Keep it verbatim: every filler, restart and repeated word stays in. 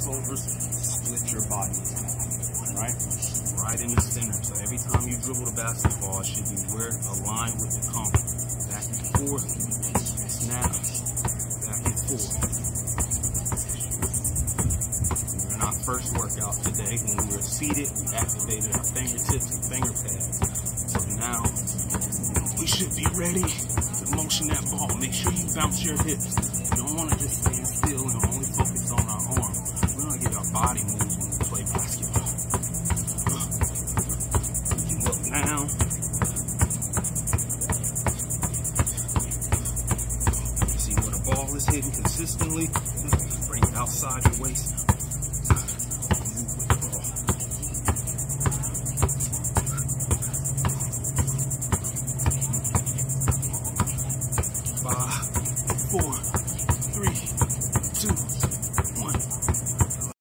crossovers, split your body. Right? Right in the center. So every time you dribble the basketball, it should be where aligned with the comp. Back and forth, snap, back and forth. In our first workout today, when we were seated, we activated our fingertips and finger pads. So now, we should be ready to motion that ball. Make sure you bounce your hips. You don't want to just stand still and only focus on our arm. We want to get our body moves when we play basketball. You look now. See where the ball is hitting consistently. Bring it outside your waist.